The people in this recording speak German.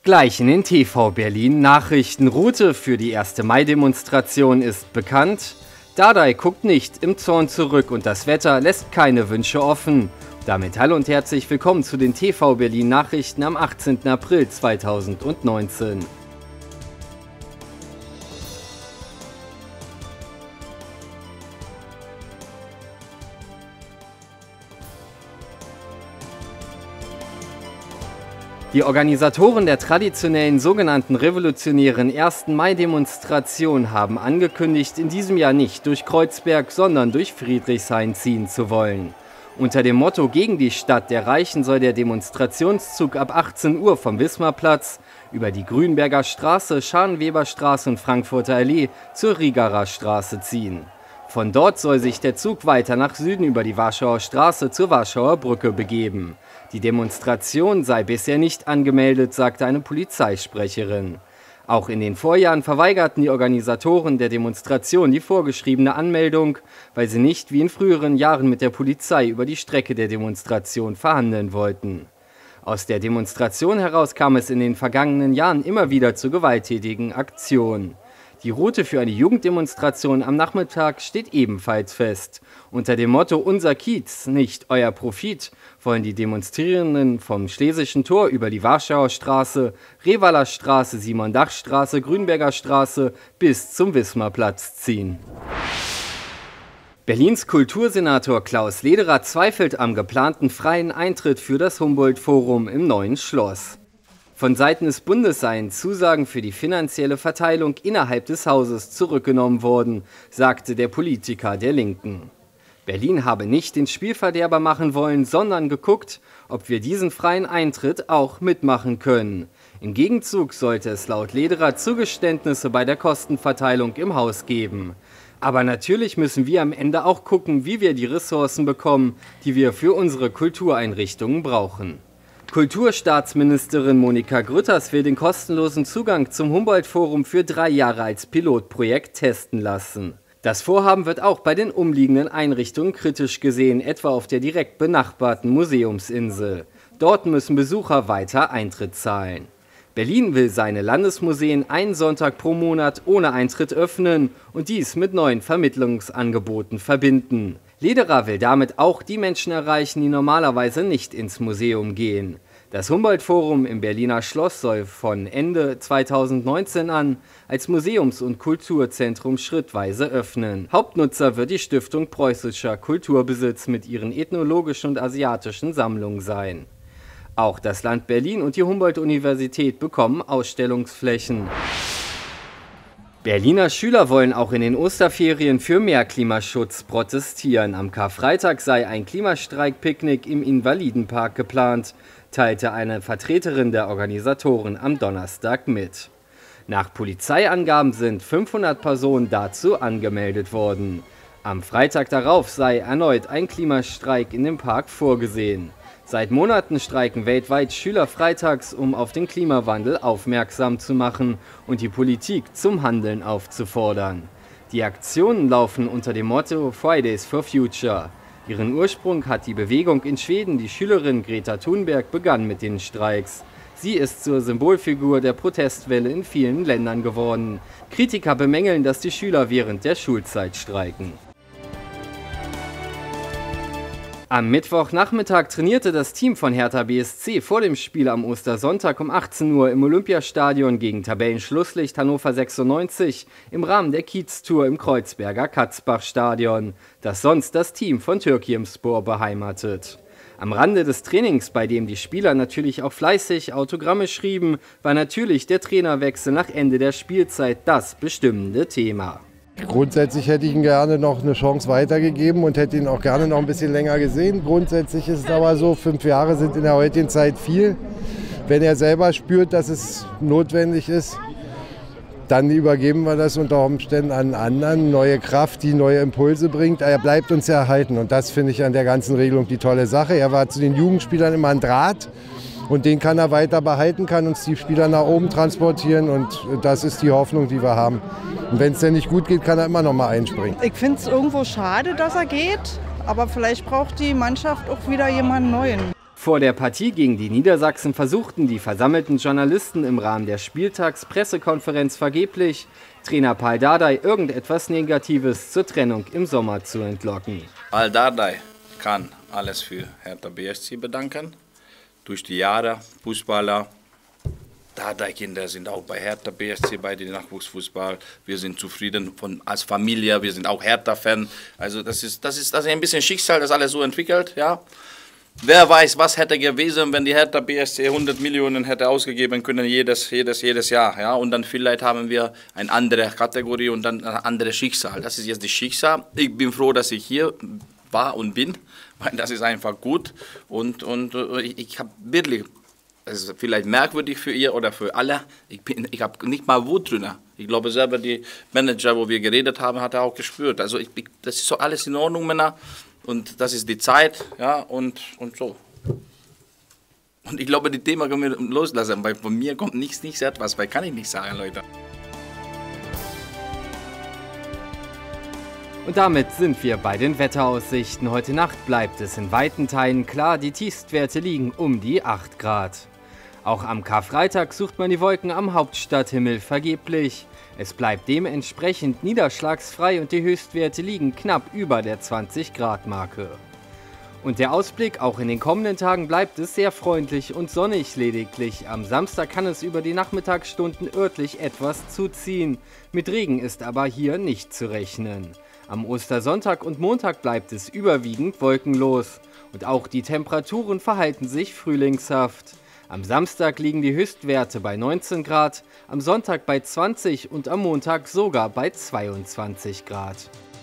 Gleich in den TV Berlin Nachrichtenroute für die 1. Mai-Demonstration ist bekannt. Dardai guckt nicht im Zorn zurück und das Wetter lässt keine Wünsche offen. Damit hallo und herzlich willkommen zu den TV Berlin Nachrichten am 18. April 2019. Die Organisatoren der traditionellen sogenannten revolutionären 1. Mai-Demonstration haben angekündigt, in diesem Jahr nicht durch Kreuzberg, sondern durch Friedrichshain ziehen zu wollen. Unter dem Motto gegen die Stadt der Reichen soll der Demonstrationszug ab 18 Uhr vom Wismarplatz über die Grünberger Straße, Scharnweberstraße und Frankfurter Allee zur Rigaer Straße ziehen. Von dort soll sich der Zug weiter nach Süden über die Warschauer Straße zur Warschauer Brücke begeben. Die Demonstration sei bisher nicht angemeldet, sagte eine Polizeisprecherin. Auch in den Vorjahren verweigerten die Organisatoren der Demonstration die vorgeschriebene Anmeldung, weil sie nicht wie in früheren Jahren mit der Polizei über die Strecke der Demonstration verhandeln wollten. Aus der Demonstration heraus kam es in den vergangenen Jahren immer wieder zu gewalttätigen Aktionen. Die Route für eine Jugenddemonstration am Nachmittag steht ebenfalls fest. Unter dem Motto "Unser Kiez, nicht euer Profit" wollen die Demonstrierenden vom Schlesischen Tor über die Warschauer Straße, Revaler Straße, Simon-Dach-Straße, Grünberger Straße bis zum Wismarplatz ziehen. Berlins Kultursenator Klaus Lederer zweifelt am geplanten freien Eintritt für das Humboldt-Forum im Neuen Schloss. Von Seiten des Bundes seien Zusagen für die finanzielle Verteilung innerhalb des Hauses zurückgenommen worden, sagte der Politiker der Linken. Berlin habe nicht den Spielverderber machen wollen, sondern geguckt, ob wir diesen freien Eintritt auch mitmachen können. Im Gegenzug sollte es laut Lederer Zugeständnisse bei der Kostenverteilung im Haus geben. Aber natürlich müssen wir am Ende auch gucken, wie wir die Ressourcen bekommen, die wir für unsere Kultureinrichtungen brauchen. Kulturstaatsministerin Monika Grütters will den kostenlosen Zugang zum Humboldt-Forum für 3 Jahre als Pilotprojekt testen lassen. Das Vorhaben wird auch bei den umliegenden Einrichtungen kritisch gesehen, etwa auf der direkt benachbarten Museumsinsel. Dort müssen Besucher weiter Eintritt zahlen. Berlin will seine Landesmuseen einen Sonntag pro Monat ohne Eintritt öffnen und dies mit neuen Vermittlungsangeboten verbinden. Lederer will damit auch die Menschen erreichen, die normalerweise nicht ins Museum gehen. Das Humboldt-Forum im Berliner Schloss soll von Ende 2019 an als Museums- und Kulturzentrum schrittweise öffnen. Hauptnutzer wird die Stiftung Preußischer Kulturbesitz mit ihren ethnologischen und asiatischen Sammlungen sein. Auch das Land Berlin und die Humboldt-Universität bekommen Ausstellungsflächen. Berliner Schüler wollen auch in den Osterferien für mehr Klimaschutz protestieren. Am Karfreitag sei ein Klimastreik-Picknick im Invalidenpark geplant, teilte eine Vertreterin der Organisatoren am Donnerstag mit. Nach Polizeiangaben sind 500 Personen dazu angemeldet worden. Am Freitag darauf sei erneut ein Klimastreik in dem Park vorgesehen. Seit Monaten streiken weltweit Schüler freitags, um auf den Klimawandel aufmerksam zu machen und die Politik zum Handeln aufzufordern. Die Aktionen laufen unter dem Motto Fridays for Future. Ihren Ursprung hat die Bewegung in Schweden. Die Schülerin Greta Thunberg begann mit den Streiks. Sie ist zur Symbolfigur der Protestwelle in vielen Ländern geworden. Kritiker bemängeln, dass die Schüler während der Schulzeit streiken. Am Mittwochnachmittag trainierte das Team von Hertha BSC vor dem Spiel am Ostersonntag um 18 Uhr im Olympiastadion gegen Tabellenschlusslicht Hannover 96 im Rahmen der Kiez-Tour im Kreuzberger Katzbach-Stadion, das sonst das Team von Türkiyemspor beheimatet. Am Rande des Trainings, bei dem die Spieler natürlich auch fleißig Autogramme schrieben, war natürlich der Trainerwechsel nach Ende der Spielzeit das bestimmende Thema. Grundsätzlich hätte ich ihm gerne noch eine Chance weitergegeben und hätte ihn auch gerne noch ein bisschen länger gesehen. Grundsätzlich ist es aber so, 5 Jahre sind in der heutigen Zeit viel. Wenn er selber spürt, dass es notwendig ist, dann übergeben wir das unter Umständen an anderen. Neue Kraft, die neue Impulse bringt. Er bleibt uns ja erhalten und das finde ich an der ganzen Regelung die tolle Sache. Er war zu den Jugendspielern immer ein Draht. Und den kann er weiter behalten, kann uns die Spieler nach oben transportieren und das ist die Hoffnung, die wir haben. Und wenn es dann nicht gut geht, kann er immer noch mal einspringen. Ich finde es irgendwo schade, dass er geht, aber vielleicht braucht die Mannschaft auch wieder jemanden Neuen. Vor der Partie gegen die Niedersachsen versuchten die versammelten Journalisten im Rahmen der Spieltagspressekonferenz vergeblich, Trainer Pal Dardai irgendetwas Negatives zur Trennung im Sommer zu entlocken. Pal Dardai kann alles für Hertha BSC bedanken. Durch die Jahre, Fußballer, Dardai-Kinder sind auch bei Hertha BSC, bei den Nachwuchsfußball. Wir sind zufrieden als Familie, wir sind auch Hertha-Fan. Also das ist ein bisschen Schicksal, das alles so entwickelt, ja. Wer weiß, was hätte gewesen, wenn die Hertha BSC 100 Millionen hätte ausgegeben können jedes Jahr. Ja? Und dann vielleicht haben wir eine andere Kategorie und dann ein anderes Schicksal. Das ist jetzt das Schicksal. Ich bin froh, dass ich hier war und bin, weil das ist einfach gut. Und ich habe wirklich, das ist vielleicht merkwürdig für ihr oder für alle, ich habe nicht mal Wut drin. Ich glaube selber, die Manager, wo wir geredet haben, hat er auch gespürt. Also das ist so alles in Ordnung, Männer. Und das ist die Zeit, ja, und so. Und ich glaube, die Thema können wir loslassen, weil von mir kommt nichts etwas, weil kann ich nicht sagen, Leute. Und damit sind wir bei den Wetteraussichten. Heute Nacht bleibt es in weiten Teilen klar, die Tiefstwerte liegen um die 8 Grad. Auch am Karfreitag sucht man die Wolken am Hauptstadthimmel vergeblich. Es bleibt dementsprechend niederschlagsfrei und die Höchstwerte liegen knapp über der 20-Grad-Marke. Und der Ausblick, auch in den kommenden Tagen bleibt es sehr freundlich und sonnig, lediglich am Samstag kann es über die Nachmittagsstunden örtlich etwas zuziehen. Mit Regen ist aber hier nicht zu rechnen. Am Ostersonntag und Montag bleibt es überwiegend wolkenlos. Und auch die Temperaturen verhalten sich frühlingshaft. Am Samstag liegen die Höchstwerte bei 19 Grad, am Sonntag bei 20 und am Montag sogar bei 22 Grad.